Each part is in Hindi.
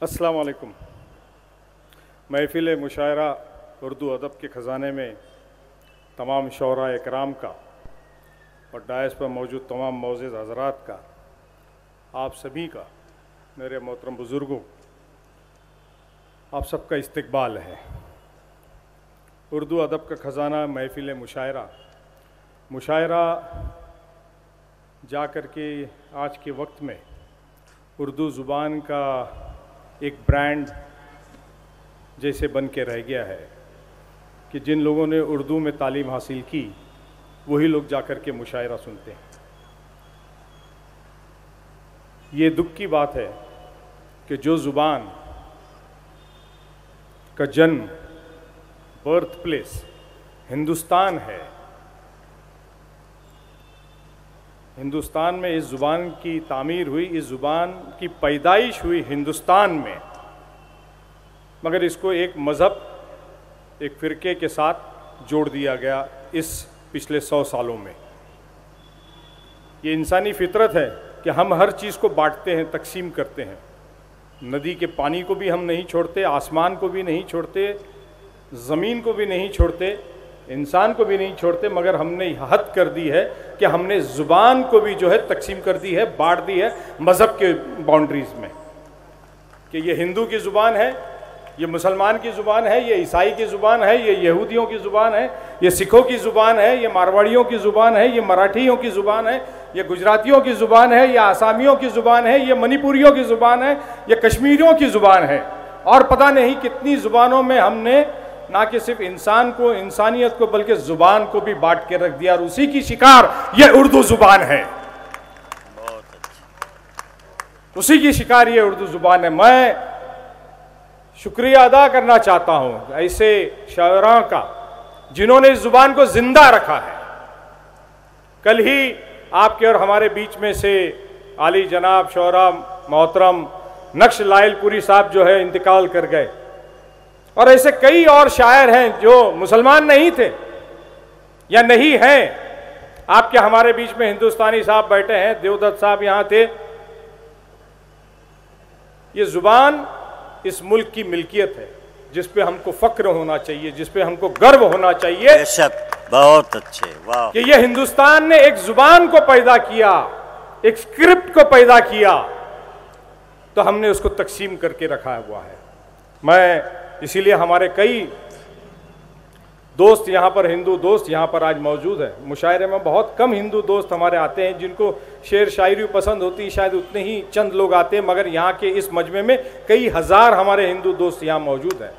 अस्सलाम वालेकुम। महफिल-ए-मुशायरा उर्दू अदब के ख़जाने में तमाम शौरा इकराम का और डायस पर मौजूद तमाम मोअज़्ज़िज़ हज़रात का, आप सभी का, मेरे मोहतरम बुज़ुर्गों, आप सबका इस्तकबाल है। उर्दू अदब का ख़जाना महफिल-ए-मुशायरा, मुशायरा जा कर के आज के वक्त में उर्दू ज़ुबान का एक ब्रांड जैसे बन के रह गया है कि जिन लोगों ने उर्दू में तालीम हासिल की वही लोग जा कर के मुशायरा सुनते हैं। ये दुख की बात है कि जो ज़ुबान का जन्म, बर्थ प्लेस हिंदुस्तान है, हिंदुस्तान में इस ज़ुबान की तामीर हुई, इस ज़ुबान की पैदाइश हुई हिंदुस्तान में, मगर इसको एक मज़हब, एक फ़िरके के साथ जोड़ दिया गया इस पिछले 100 सालों में। ये इंसानी फितरत है कि हम हर चीज़ को बांटते हैं, तकसीम करते हैं। नदी के पानी को भी हम नहीं छोड़ते, आसमान को भी नहीं छोड़ते, ज़मीन को भी नहीं छोड़ते, इंसान को भी नहीं छोड़ते, मगर हमने हद कर दी है कि हमने ज़ुबान को भी जो है तकसीम कर दी है, बांट दी है मज़हब के बाउंड्रीज़ में, कि ये हिंदू की ज़ुबान है, ये मुसलमान की ज़ुबान है, ये ईसाई की ज़ुबान है, ये यहूदियों की ज़ुबान है, ये सिखों की ज़ुबान है, ये मारवाड़ियों की ज़ुबान है, ये मराठियों की ज़ुबान है, ये गुजरातियों की ज़ुबान है, ये आसामियों की ज़ुबान है, ये मणिपुरियों की ज़ुबान है, ये कश्मीरियों की ज़ुबान है। और पता नहीं कितनी ज़ुबानों में हमने ना कि सिर्फ इंसान को, इंसानियत को, बल्कि ज़ुबान को भी बांट के रख दिया, और उसी की शिकार ये उर्दू ज़ुबान है। उसी की शिकार ये उर्दू ज़ुबान है। मैं शुक्रिया अदा करना चाहता हूँ ऐसे शायरों का जिन्होंने इस ज़ुबान को ज़िंदा रखा है। कल ही आपके और हमारे बीच में से आली जनाब शौरा मोहतरम नक्श लाइलपुरी साहब जो है इंतकाल कर गए, और ऐसे कई और शायर हैं जो मुसलमान नहीं थे या नहीं हैं। आपके हमारे बीच में हिंदुस्तानी साहब बैठे हैं, देवदत्त साहब यहाँ थे। ये ज़ुबान इस मुल्क की मिल्कियत है जिस पे हमको फ़ख्र होना चाहिए, जिस पे हमको गर्व होना चाहिए। बेशक, बहुत अच्छे, वाह। कि ये हिंदुस्तान ने एक ज़ुबान को पैदा किया, एक स्क्रिप्ट को पैदा किया, तो हमने उसको तकसीम करके रखा हुआ है। मैं इसीलिए हमारे कई दोस्त यहाँ पर, हिंदू दोस्त यहाँ पर आज मौजूद है। मुशायरे में बहुत कम हिंदू दोस्त हमारे आते हैं जिनको शेर शायरी पसंद होती, शायद उतने ही चंद लोग आते हैं, मगर यहाँ के इस मजमे में कई हज़ार हमारे हिंदू दोस्त यहाँ मौजूद हैं।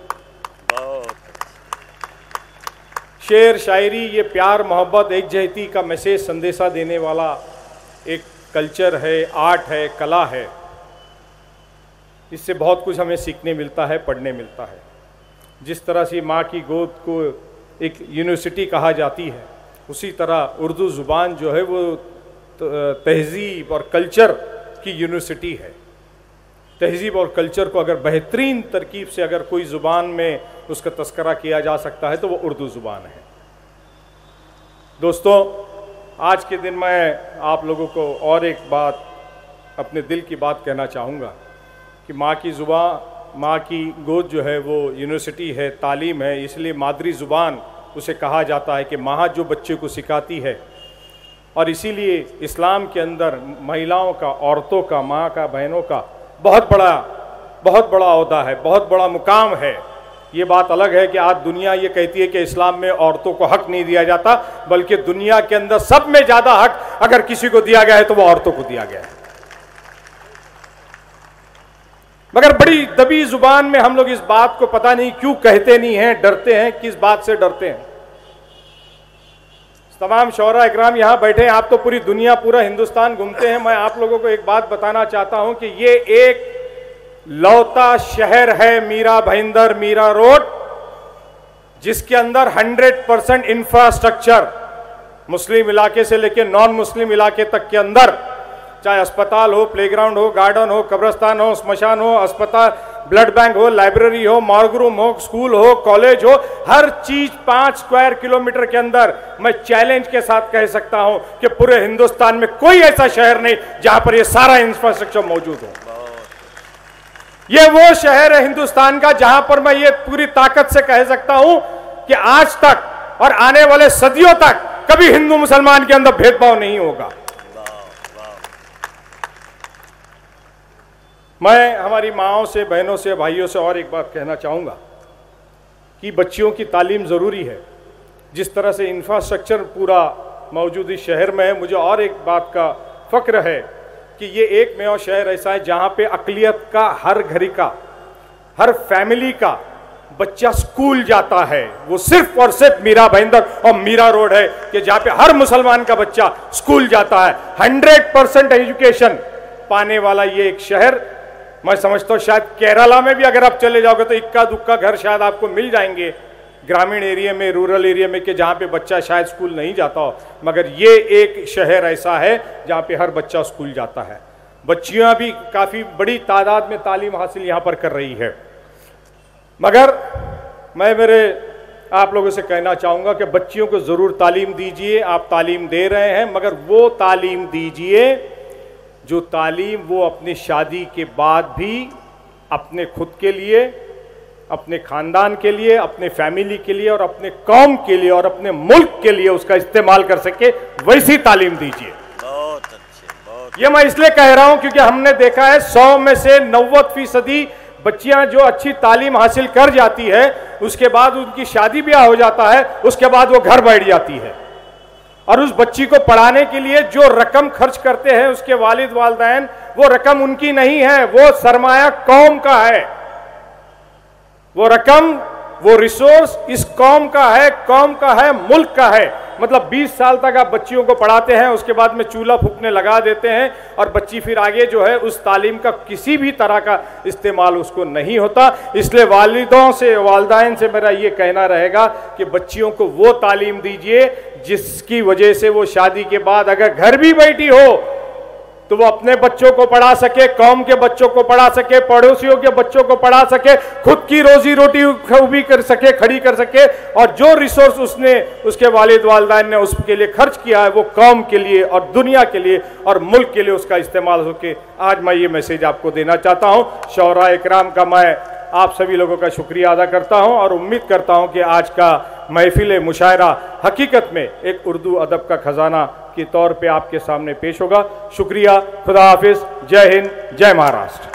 शेर शायरी ये प्यार मोहब्बत एकजहती का मैसेज संदेशा देने वाला एक कल्चर है, आर्ट है, कला है। इससे बहुत कुछ हमें सीखने मिलता है, पढ़ने मिलता है। जिस तरह से माँ की गोद को एक यूनिवर्सिटी कहा जाती है, उसी तरह उर्दू ज़ुबान जो है वो तहज़ीब और कल्चर की यूनिवर्सिटी है। तहज़ीब और कल्चर को अगर बेहतरीन तरकीब से अगर कोई ज़ुबान में उसका तस्करा किया जा सकता है तो वो उर्दू ज़ुबान है। दोस्तों, आज के दिन मैं आप लोगों को और एक बात, अपने दिल की बात कहना चाहूँगा कि माँ की ज़ुबान, माँ की गोद जो है वो यूनिवर्सिटी है, तालीम है। इसलिए मादरी ज़ुबान उसे कहा जाता है कि माँ जो बच्चे को सिखाती है। और इसीलिए इस्लाम के अंदर महिलाओं का, औरतों का, माँ का, बहनों का बहुत बड़ा ओहदा है, बहुत बड़ा मुकाम है। ये बात अलग है कि आज दुनिया ये कहती है कि इस्लाम में औरतों को हक नहीं दिया जाता, बल्कि दुनिया के अंदर सब में ज़्यादा हक अगर किसी को दिया गया है तो वो औरतों को दिया गया है। मगर बड़ी दबी ज़ुबान में हम लोग इस बात को पता नहीं क्यों कहते नहीं हैं, डरते हैं। किस बात से डरते हैं? तमाम शौरा इकराम यहाँ बैठे हैं, आप तो पूरी दुनिया, पूरा हिंदुस्तान घूमते हैं। मैं आप लोगों को एक बात बताना चाहता हूँ कि ये एक लौता शहर है मीरा भयंदर, मीरा रोड, जिसके अंदर 100% इंफ्रास्ट्रक्चर मुस्लिम इलाके से लेकर नॉन मुस्लिम इलाके तक के अंदर, चाहे अस्पताल हो, प्लेग्राउंड हो, गार्डन हो, कब्रस्तान हो, स्मशान हो, अस्पताल, ब्लड बैंक हो, लाइब्रेरी हो, मॉर्ग रूम हो, स्कूल हो, कॉलेज हो, हर चीज 5 स्क्वायर किलोमीटर के अंदर। मैं चैलेंज के साथ कह सकता हूं कि पूरे हिंदुस्तान में कोई ऐसा शहर नहीं जहां पर यह सारा इंफ्रास्ट्रक्चर मौजूद हो। ये वो शहर है हिंदुस्तान का जहां पर मैं ये पूरी ताकत से कह सकता हूं कि आज तक और आने वाले सदियों तक कभी हिंदू मुसलमान के अंदर भेदभाव नहीं होगा। मैं हमारी माओं से, बहनों से, भाइयों से और एक बात कहना चाहूंगा कि बच्चियों की तालीम ज़रूरी है। जिस तरह से इंफ्रास्ट्रक्चर पूरा मौजूद इस शहर में है, मुझे और एक बात का फ़क्र है कि ये एकमेव शहर ऐसा है जहाँ पे अक़लियत का, हर घरी का, हर फैमिली का बच्चा स्कूल जाता है। वो सिर्फ और सिर्फ मीरा भाईंदर और मीरा रोड है कि जहाँ पे हर मुसलमान का बच्चा स्कूल जाता है। 100% एजुकेशन पाने वाला ये एक शहर, मैं समझता हूँ शायद केरला में भी अगर आप चले जाओगे तो इक्का दुक्का घर शायद आपको मिल जाएंगे ग्रामीण एरिया में, रूरल एरिया में, कि जहाँ पे बच्चा शायद स्कूल नहीं जाता हो, मगर ये एक शहर ऐसा है जहाँ पे हर बच्चा स्कूल जाता है। बच्चियाँ भी काफ़ी बड़ी तादाद में तालीम हासिल यहाँ पर कर रही है। मगर मैं आप लोगों से कहना चाहूँगा कि बच्चियों को ज़रूर तालीम दीजिए। आप तालीम दे रहे हैं, मगर वो तालीम दीजिए जो तालीम वो अपनी शादी के बाद भी अपने खुद के लिए, अपने ख़ानदान के लिए, अपने फैमिली के लिए और अपने कौम के लिए और अपने मुल्क के लिए उसका इस्तेमाल कर सके, वैसी तालीम दीजिए। बहुत अच्छे, बहुत। ये मैं इसलिए कह रहा हूं क्योंकि हमने देखा है 100 में से 90% बच्चियां जो अच्छी तालीम हासिल कर जाती है उसके बाद उनकी शादी ब्याह हो जाता है, उसके बाद वो घर बैठ जाती है और उस बच्ची को पढ़ाने के लिए जो रकम खर्च करते हैं उसके वालिद वालिदैन, वो रकम उनकी नहीं है, वो सरमाया कौम का है। वो रकम, वो रिसोर्स इस कौम का है, कौम का है, मुल्क का है। मतलब 20 साल तक आप बच्चियों को पढ़ाते हैं, उसके बाद में चूल्हा फूकने लगा देते हैं और बच्ची फिर आगे जो है उस तालीम का किसी भी तरह का इस्तेमाल उसको नहीं होता। इसलिए वालिदों से, वालिदैन से मेरा ये कहना रहेगा कि बच्चियों को वो तालीम दीजिए जिसकी वजह से वो शादी के बाद अगर घर भी बैठी हो तो वो अपने बच्चों को पढ़ा सके, कौम के बच्चों को पढ़ा सके, पड़ोसियों के बच्चों को पढ़ा सके, खुद की रोजी रोटी भी कर सके, खड़ी कर सके, और जो रिसोर्स उसने, उसके वालिद वालिदैन ने उसके लिए खर्च किया है वो कौम के लिए और दुनिया के लिए और मुल्क के लिए उसका इस्तेमाल हो के। आज मैं ये मैसेज आपको देना चाहता हूँ। शौहरा इकराम का मैं आप सभी लोगों का शुक्रिया अदा करता हूँ और उम्मीद करता हूँ कि आज का महफिल-ए-मुशायरा हकीकत में एक उर्दू अदब का खजाना के तौर पे आपके सामने पेश होगा। शुक्रिया, खुदा हाफिज, जय हिंद, जय महाराष्ट्र।